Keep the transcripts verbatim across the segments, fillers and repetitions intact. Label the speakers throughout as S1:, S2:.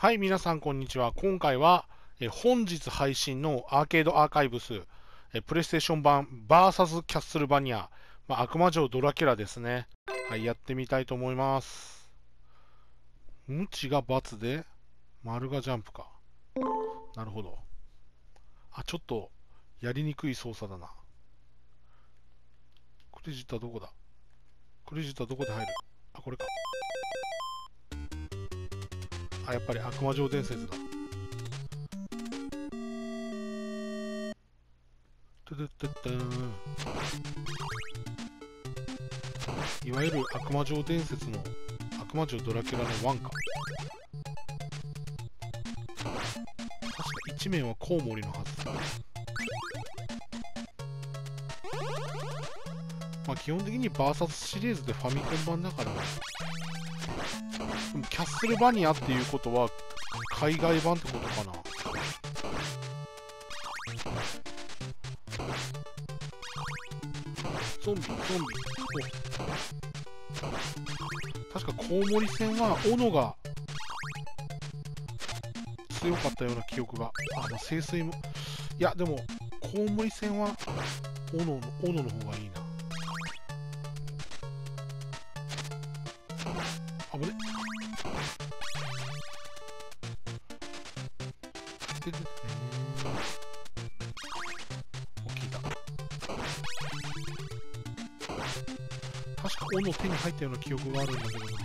S1: はい、皆さん、こんにちは。今回は、え本日配信のアーケードアーカイブス、えプレイステーション版 ブイエス キャッスルバニア、まあ、悪魔城ドラキュラですね。はい、やってみたいと思います。無知が×で、丸がジャンプか。なるほど。あ、ちょっと、やりにくい操作だな。クレジットはどこだクレジットはどこで入るあ、これか。あ、やっぱり悪魔城伝説だ。トゥトゥトゥトゥーン。いわゆる悪魔城伝説の悪魔城ドラキュラのワンか。確か一面はコウモリのはず。まあ基本的にバーサスシリーズでファミコン版だから、でもキャッスルバニアっていうことは海外版ってことかな。ゾンビ、ゾンビ。お、確かコウモリ戦は斧が強かったような記憶が。あ、まあ、聖水も。いや、でも、コウモリ戦は斧の、斧の方がいいな。あぶね。でででお、聞いた。確か斧手に入ったような記憶があるんだけどな。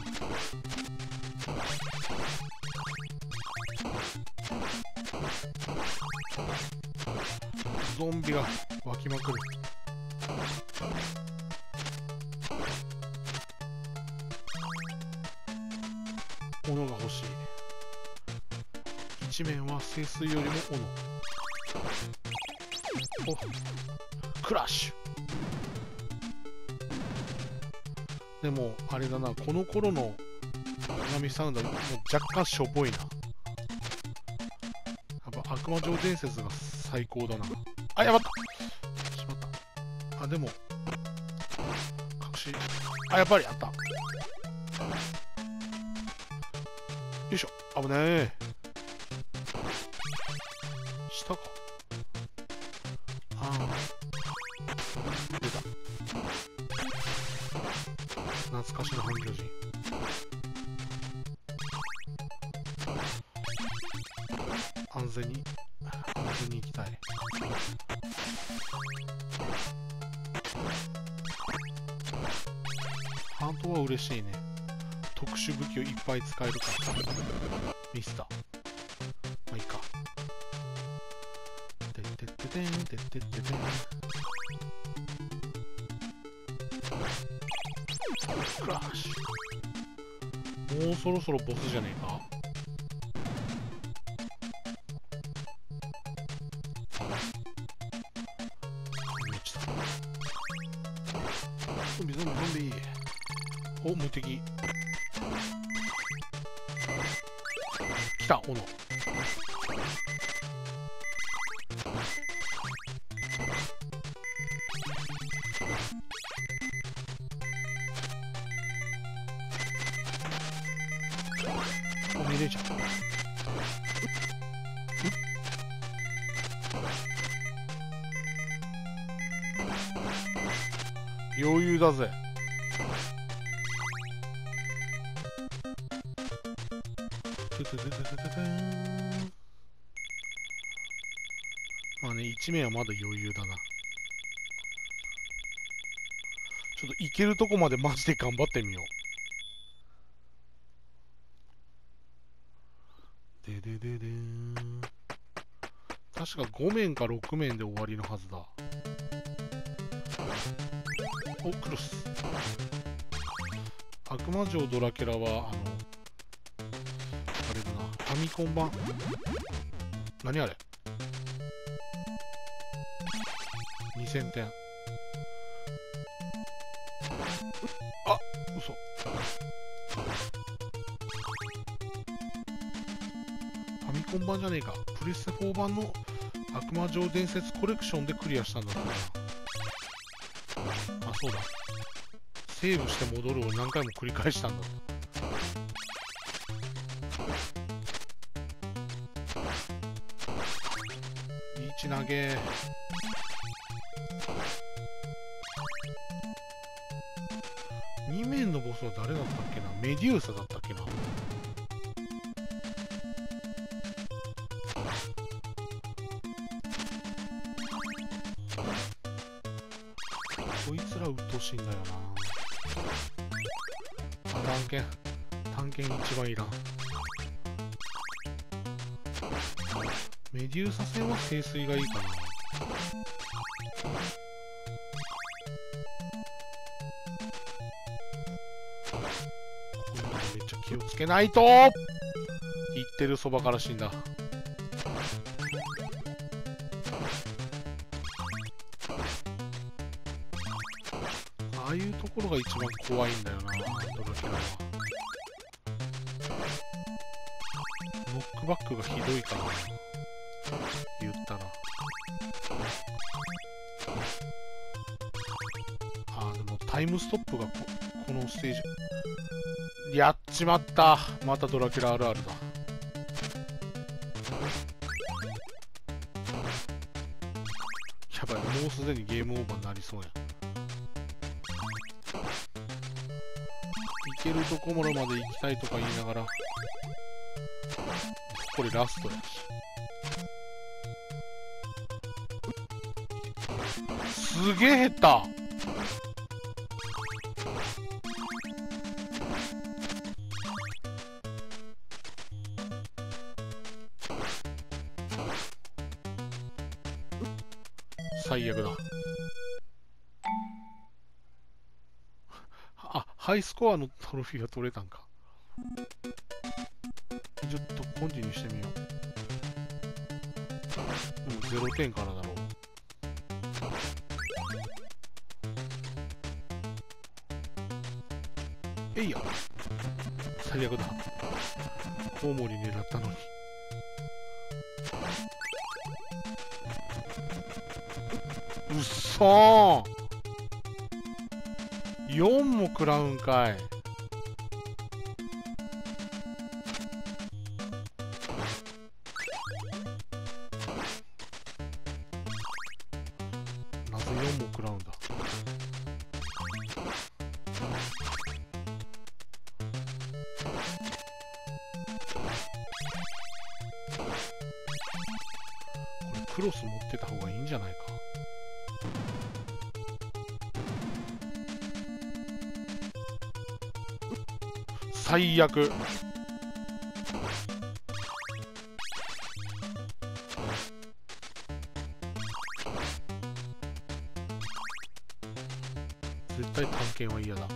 S1: ゾンビが湧きまくる。斧が欲しい。一面は聖水よりも斧。お、クラッシュ。でもあれだな、この頃の南サウンドはもう若干しょぼいな。やっぱ悪魔城伝説が最高だな。あ、やばった。しまった。あ、でも隠し、あ、やっぱりあった。よいしょ。危ねえ。下か。ああ、出た。懐かしの半魚人。安全に安全に行きたい。ハートは嬉しいね。特殊武器をいっぱい使えるから。ミスター。まあいいか。てってっててんてってっててん。クラッシュ。もうそろそろボスじゃねえか。ゾンビゾンビゾンビ。お、無敵。来た、斧。お、見れちゃった。余裕だぜ。まあね、一面はまだ余裕だな。ちょっと行けるとこまでマジで頑張ってみよう。ででででーん。確かご面かろく面で終わりのはずだ。お、クロス。悪魔城ドラキュラは、あの、あれだな、ファミコン版。何あれ ?にせんてん。あ、嘘。ファミコン版じゃねえか。プレステフォー版の悪魔城伝説コレクションでクリアしたんだろうな。あ、そうだ。セーブして戻るを何回も繰り返したんだ。 ち投げ。に面のボスは誰だったっけな。メデューサだったっけな。こいつらうっとうしいんだよな。あ、探検探検一番いらん。メデューサ戦は清水がいいかな。めっちゃ気をつけないと。言ってるそばから死んだ。ああいうところが一番怖いんだよな、ドラキュラは。ノックバックがひどいからな、言ったら。あー、でもタイムストップが こ, このステージやっちまった。またドラキュラあるあるだ。やばい、もうすでにゲームオーバーになりそうやん。行けるところまで行きたいとか言いながら、これラストやし。すげえ減った。最悪だ。あ、ハイスコアのトロフィーが取れたんか。ちょっとコンティニューしてみよう。うん、ゼロてんからだろう。えいや、最悪だ。コウモリ狙ったのに。うっそー、よんも食らうんかい。なぜよんも食らうんだ。これクロス持ってた方がいいんじゃないか。最悪。絶対探検は嫌だ。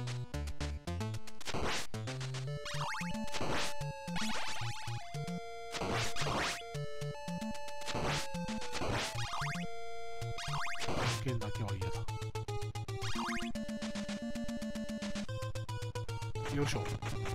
S1: 探検だけは嫌だ。よいしょ。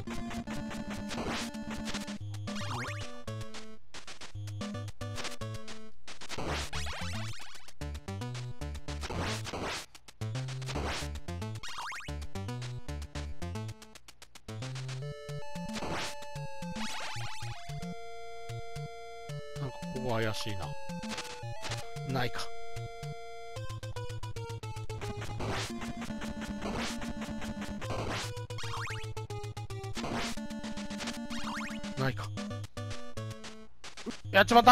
S1: なんかここ怪しいな。ないか。ないか。やっちまった。い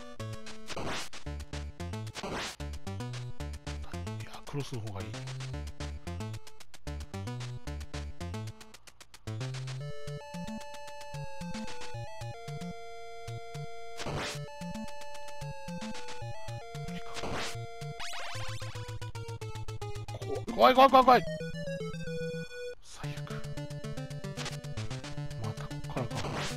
S1: や、クロスの方がいい。怖い怖い怖い怖い。最悪。またこっからか。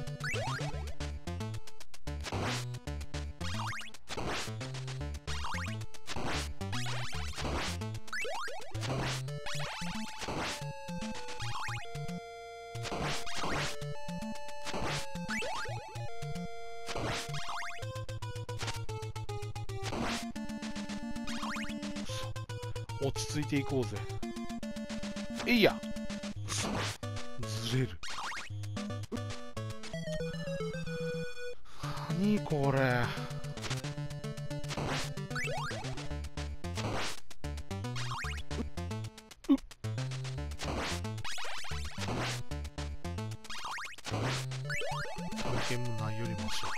S1: 落ち着いていこうぜ。えいや、ずれる。何これ。 経験もないよりマシ。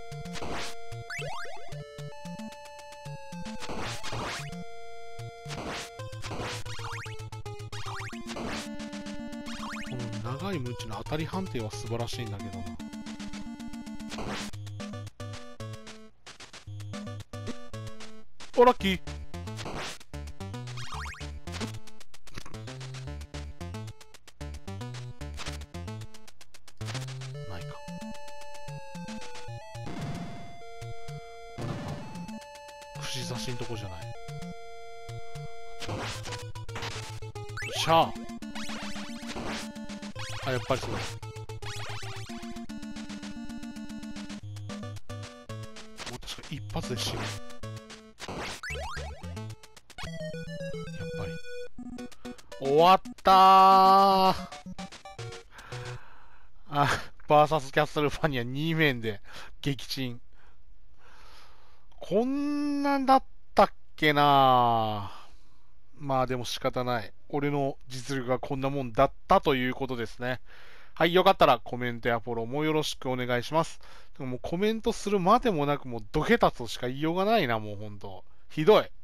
S1: この長いムチの当たり判定は素晴らしいんだけどな。お、ラッキー。ないか。これなんか串刺しんとこじゃない。よっしゃー。あ、やっぱりそうだ。もう確か一発で死ぬ。やっぱり終わったー。あ、バーサスキャッスルファニアに面で撃沈。こんなんだったっけな。まあでも仕方ない。俺の実力がこんなもんだったということですね。はい、よかったらコメントやフォローもよろしくお願いします。でももうコメントするまでもなく、もうドケタとしか言いようがないな、もうほんと。ひどい。